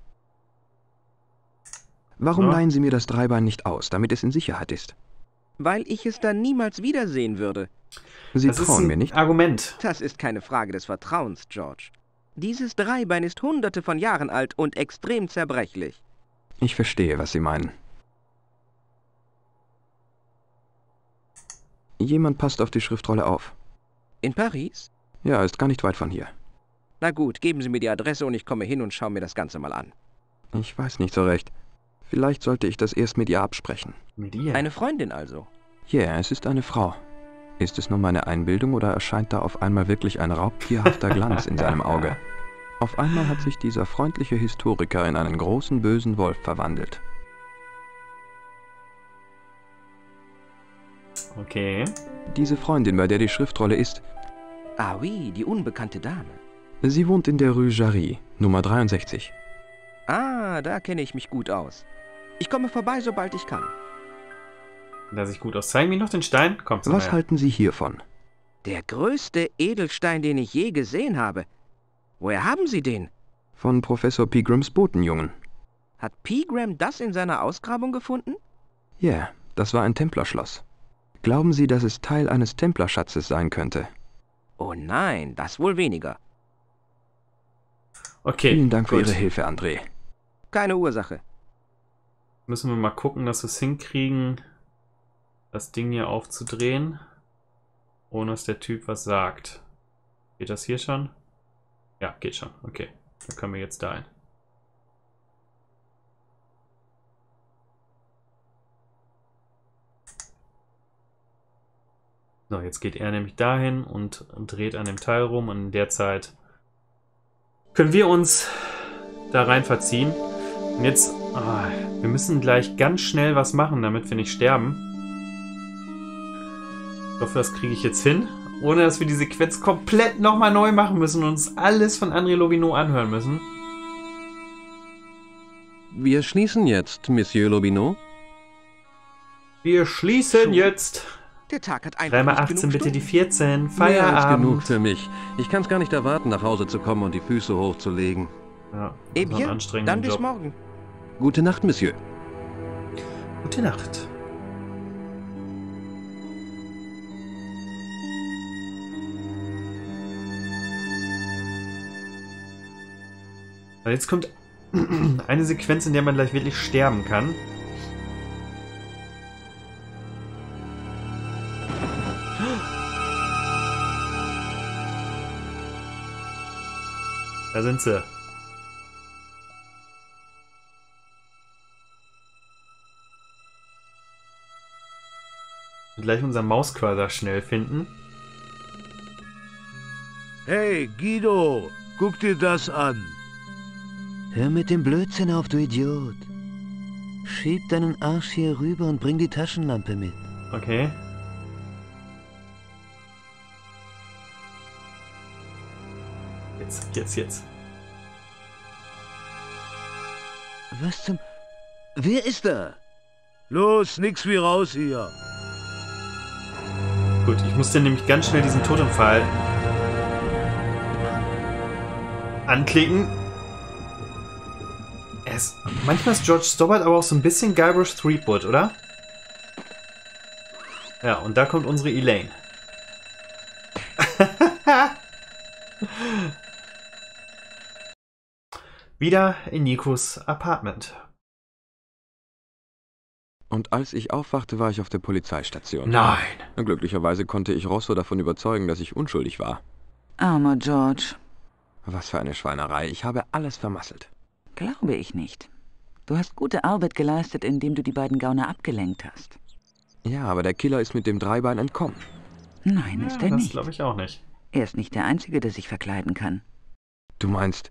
Warum Ja. leihen Sie mir das Dreibein nicht aus, damit es in Sicherheit ist? Weil ich es dann niemals wiedersehen würde. Sie Das ist trauen ein mir nicht? Argument. Das ist keine Frage des Vertrauens, George. Dieses Dreibein ist hunderte von Jahren alt und extrem zerbrechlich. Ich verstehe, was Sie meinen. Jemand passt auf die Schriftrolle auf. In Paris? Ja, ist gar nicht weit von hier. Na gut, geben Sie mir die Adresse und ich komme hin und schaue mir das Ganze mal an. Ich weiß nicht so recht. Vielleicht sollte ich das erst mit ihr absprechen. Mit ihr? Eine Freundin also? Ja, yeah, es ist eine Frau. Ist es nur meine Einbildung oder erscheint da auf einmal wirklich ein raubtierhafter Glanz in seinem Auge? Auf einmal hat sich dieser freundliche Historiker in einen großen bösen Wolf verwandelt. Okay. Diese Freundin, bei der die Schriftrolle ist, Ah oui, die unbekannte Dame. sie wohnt in der Rue Jarry, Nummer dreiundsechzig. Ah, da kenne ich mich gut aus. Ich komme vorbei, sobald ich kann. Da sieht gut aus. Zeigen wir noch den Stein? Kommt zu Was mir. halten Sie hiervon? Der größte Edelstein, den ich je gesehen habe. Woher haben Sie den? Von Professor Pegrams Botenjungen. Hat Pegram das in seiner Ausgrabung gefunden? Ja, yeah, das war ein Templerschloss. Glauben Sie, dass es Teil eines Templerschatzes sein könnte? Oh nein, das wohl weniger. Okay, Vielen Dank gut. für Ihre Hilfe, André. Keine Ursache. Müssen wir mal gucken, dass wir es hinkriegen, das Ding hier aufzudrehen, ohne dass der Typ was sagt. Geht das hier schon? Ja, geht schon. Okay, dann können wir jetzt da ein. So, jetzt geht er nämlich dahin und dreht an dem Teil rum und in der Zeit können wir uns da rein verziehen. Und jetzt, ah, wir müssen gleich ganz schnell was machen, damit wir nicht sterben. Ich hoffe, das kriege ich jetzt hin, ohne dass wir die Sequenz komplett nochmal neu machen müssen und uns alles von André Lobineau anhören müssen. Wir schließen jetzt, Monsieur Lobineau. Wir schließen jetzt. Der Tag hat einfach Dreimal nicht achtzehn, genug bitte die Stunden. vierzehn. Mehr als genug Feierabend. für mich. Ich kann es gar nicht erwarten, nach Hause zu kommen und die Füße hochzulegen. Ja, Eh das war ein bien, anstrengender dann bis Job. morgen. Gute Nacht, Monsieur. Gute Nacht. Jetzt kommt eine Sequenz, in der man gleich wirklich sterben kann. Da sind sie. Gleich unseren Mauscursor schnell finden. Hey, Guido, guck dir das an. Hör mit dem Blödsinn auf, du Idiot. Schieb deinen Arsch hier rüber und bring die Taschenlampe mit. Okay. Jetzt, jetzt, jetzt. Was zum... Wer ist da? Los, nix wie raus hier. Gut, ich musste nämlich ganz schnell diesen Totempfahl anklicken. Er ist, manchmal ist George Stobbart aber auch so ein bisschen Guybrush Threepwood, oder? Ja, und da kommt unsere Elaine. Wieder in Nikos Apartment. Und als ich aufwachte, war ich auf der Polizeistation. Nein! Glücklicherweise konnte ich Rosso davon überzeugen, dass ich unschuldig war. Armer George. Was für eine Schweinerei. Ich habe alles vermasselt. Glaube ich nicht. Du hast gute Arbeit geleistet, indem du die beiden Gauner abgelenkt hast. Ja, aber der Killer ist mit dem Dreibein entkommen. Nein, ist er das nicht. Das glaube ich auch nicht. Er ist nicht der Einzige, der sich verkleiden kann. Du meinst,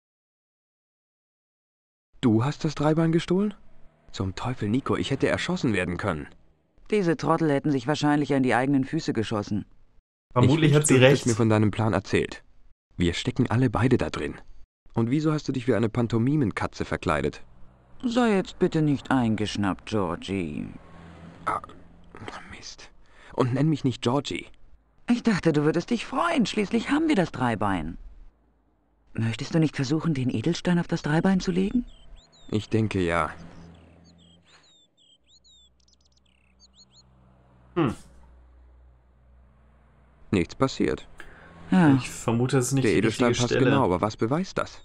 du hast das Dreibein gestohlen? Zum Teufel, Nico, ich hätte erschossen werden können. Diese Trottel hätten sich wahrscheinlich an die eigenen Füße geschossen. Vermutlich ich hat sie du recht. hättest mir von deinem Plan erzählt. Wir stecken alle beide da drin. Und wieso hast du dich wie eine Pantomimenkatze verkleidet? Sei jetzt bitte nicht eingeschnappt, Georgie. Ah, Mist. Und nenn mich nicht Georgie. Ich dachte, du würdest dich freuen. Schließlich haben wir das Dreibein. Möchtest du nicht versuchen, den Edelstein auf das Dreibein zu legen? Ich denke, ja. Hm. Nichts passiert. Ja. Ich vermute, es ist nicht Der die Edelstein richtige passt Stelle. genau, aber was beweist das?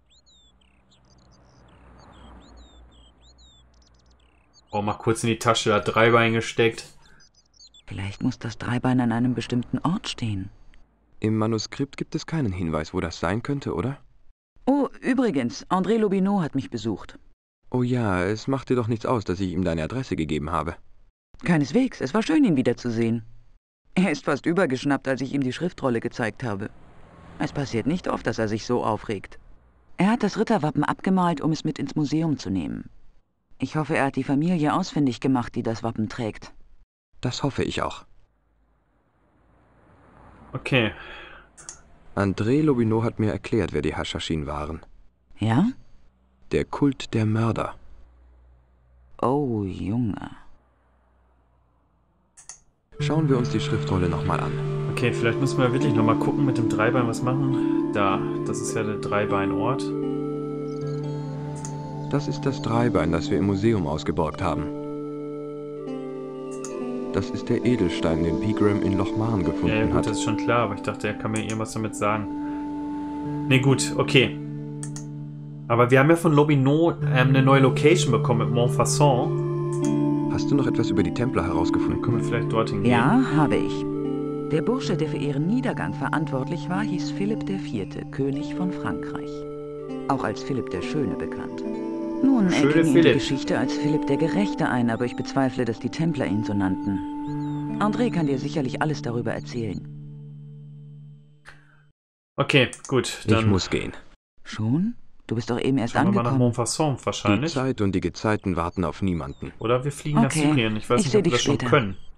Oh, mal kurz in die Tasche, da hat Dreibein gesteckt. Vielleicht muss das Dreibein an einem bestimmten Ort stehen. Im Manuskript gibt es keinen Hinweis, wo das sein könnte, oder? Oh, übrigens, André Lobineau hat mich besucht. Oh ja, es macht dir doch nichts aus, dass ich ihm deine Adresse gegeben habe. Keineswegs, es war schön, ihn wiederzusehen. Er ist fast übergeschnappt, als ich ihm die Schriftrolle gezeigt habe. Es passiert nicht oft, dass er sich so aufregt. Er hat das Ritterwappen abgemalt, um es mit ins Museum zu nehmen. Ich hoffe, er hat die Familie ausfindig gemacht, die das Wappen trägt. Das hoffe ich auch. Okay. André Lobineau hat mir erklärt, wer die Haschaschin waren. Ja? Der Kult der Mörder. Oh, Junge. Schauen wir uns die Schriftrolle nochmal an. Okay, vielleicht müssen wir wirklich nochmal gucken mit dem Dreibein, was machen. Da, das ist ja der Dreibeinort. Das ist das Dreibein, das wir im Museum ausgeborgt haben. Das ist der Edelstein, den Pegram in Loch Marne gefunden ja, ja, gut, hat. das ist schon klar, aber ich dachte, er kann mir irgendwas damit sagen. Ne, gut, okay. Aber wir haben ja von Lobineau ähm, eine neue Location bekommen mit Montfaucon. Hast du noch etwas über die Templer herausgefunden? Können wir vielleicht dorthin gehen? Ja, habe ich. Der Bursche, der für ihren Niedergang verantwortlich war, hieß Philipp der Vierte, König von Frankreich. Auch als Philipp der Schöne bekannt. Nun Schöne erging ihm die Philipp. Geschichte als Philipp der Gerechte ein, aber ich bezweifle, dass die Templer ihn so nannten. André kann dir sicherlich alles darüber erzählen. Okay, gut, dann Ich muss gehen. Schon? Du bist doch eben erst schauen wir mal nach angekommen. Montfaucon Die wahrscheinlich. Zeit und die Gezeiten warten auf niemanden. Oder wir fliegen Okay, nach Syrien. Ich weiß ich nicht, seh ob wir dich das schon später. können.